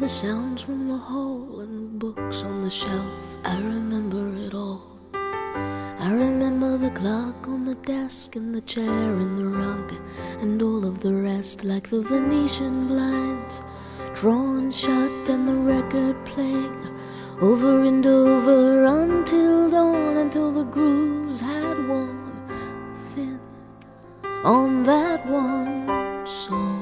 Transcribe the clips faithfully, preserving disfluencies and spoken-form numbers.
the sounds from the hall and the books on the shelf. I remember it all. I remember the clock on the desk and the chair and the rug and all of the rest, like the Venetian blinds drawn shut and the record playing over and over until dawn, until the grooves had worn thin on that one song.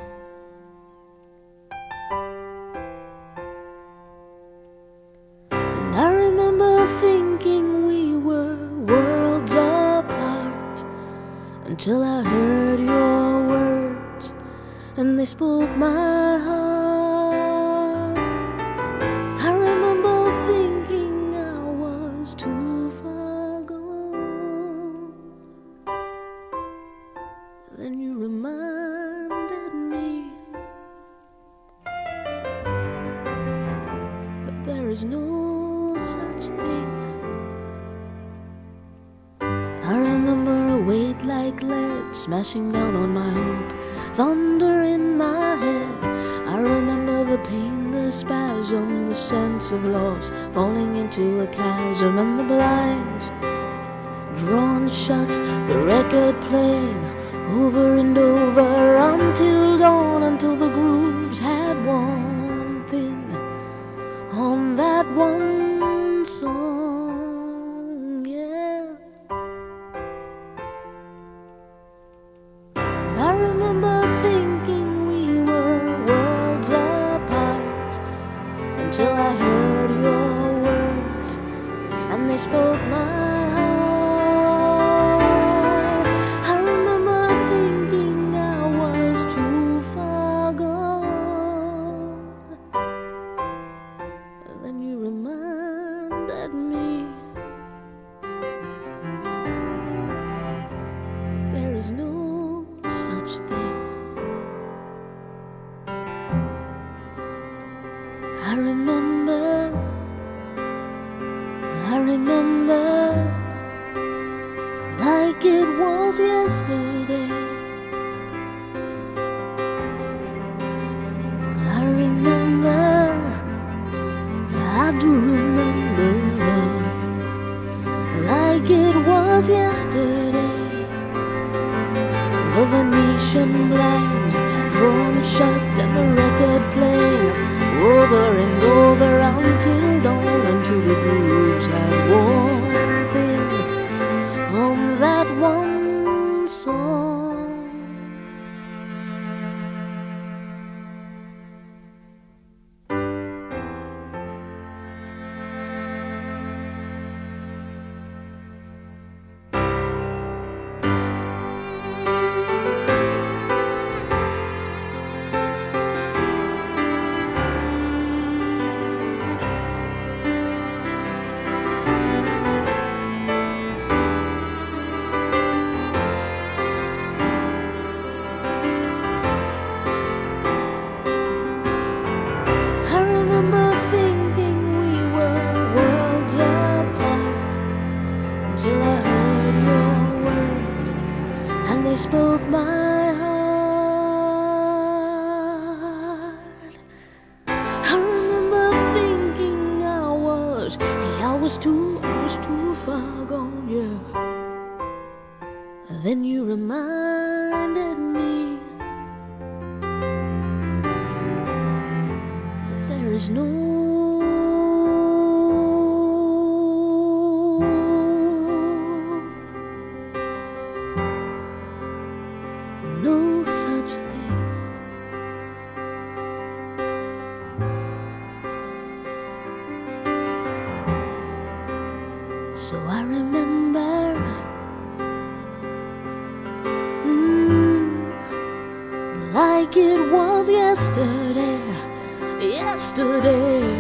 And I remember thinking we were worlds apart until I heard your words and they spoke my heart. I remember thinking I was too far gone. Then you reminded me that there is no such thing. I remember a weight like lead smashing down on my hope, thunder in my head. I remember the pain, the spasm, the sense of loss, falling into a chasm, and the blinds drawn shut, the record playing over and over until dawn, until the grooves had worn thin on that one song, yeah. And I remember thinking we were worlds apart until I heard your words and they spoke my heart. I remember thinking I was too far gone. Then you reminded me there is no such thing. I remember, I remember like it was yesterday. I remember, I do remember like it was yesterday. The Venetian blinds drawn shut and the record playing over and over until dawn, until the grooves had worn thin on that one song. Till I heard your words and they spoke my heart. I remember thinking I was, hey, I was too, I was too far gone, yeah. Then you reminded me that there is no no such thing. So I remember, mm, like it was yesterday, yesterday.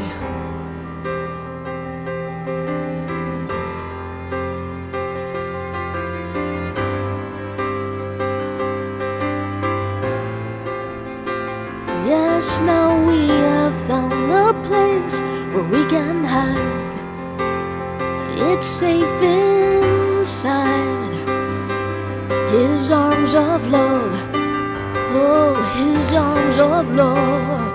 Yes, now we have found a place where we can hide. It's safe inside His arms of love. Oh, His arms of love.